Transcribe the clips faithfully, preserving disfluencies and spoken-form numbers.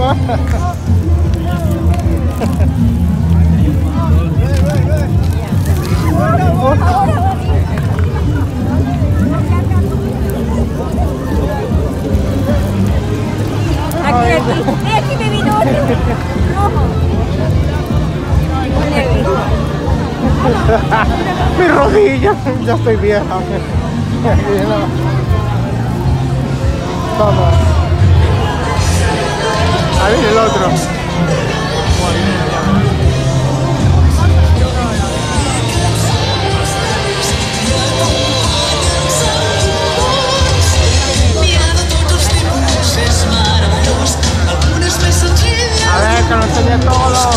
Aquí, aquí, aquí me vino otro. Mi rodilla, ya estoy vieja. Vamos. Ahí viene el otro. A ver, que lo enseñe todo.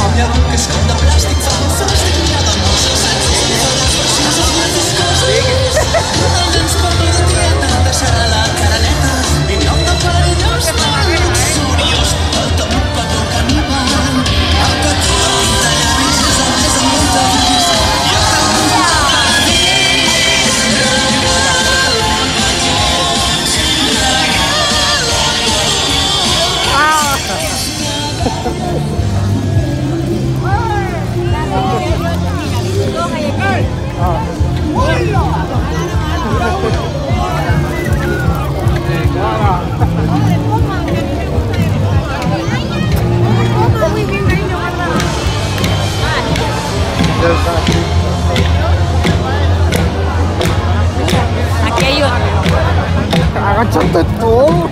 Aquí hay otro. Agáchate tú.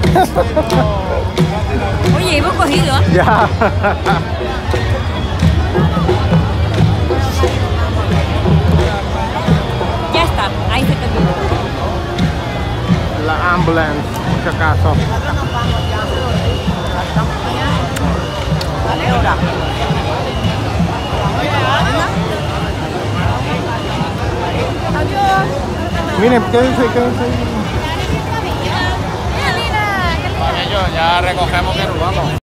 Oye, hemos cogido. Ya. Ya está, ahí se terminó. La ambulance, por si acaso. Miren, quédense, quédense. Ya recogemos que nos vamos.